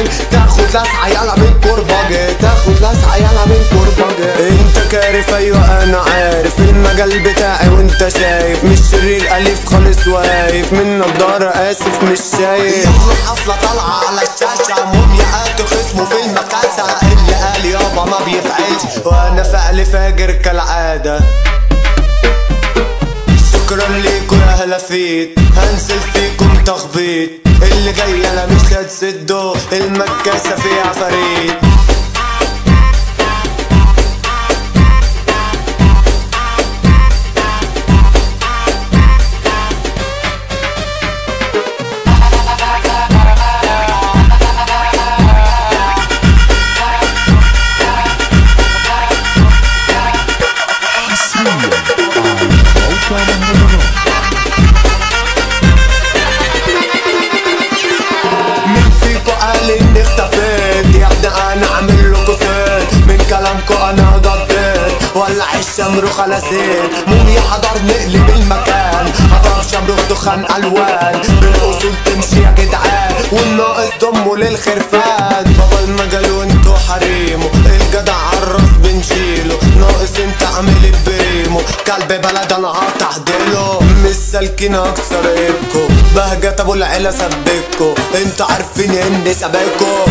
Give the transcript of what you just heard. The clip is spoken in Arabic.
جاي تاخد لسعة يلا من كرباجي، تاخد لسعة يلا من كرباجي. انت كارف ايوه انا عارف المجال بتاعي وانت شايف، مش شرير اليف خالص واقف من نضارة اسف مش شايف. حفلة طالعة على الشاشة مومياءات خصمه في المكاسة، اللي قال يابا ما بيفعلش وانا فعل فاجر كالعادة. شكرا ليكوا يا هلافيت هنزل فيكم تخبيط، اللي جاي انا مش هتسده المكاسة فيها عفاريت. مين فيكو قال اني اختفيت؟ يا ابني انا عامل لكو فين؟ من كلامكو انا ضديت ولع الشمروخ على زيت. موميا حضر نقلب المكان، حضر شمروخ دخان الوان، بالاصول تمشي يا جدعان والناقص ضمه للخرفان. بابا المجال وانتو حريمه، الجدع عالراس بنشيله، ناقص انت عامل بريمو، كلب بلد انا هتحدله. مش سالكين اكسر ايدكو، بهجت ابو العيله سبكو، انتوا عارفين اني سابقكو.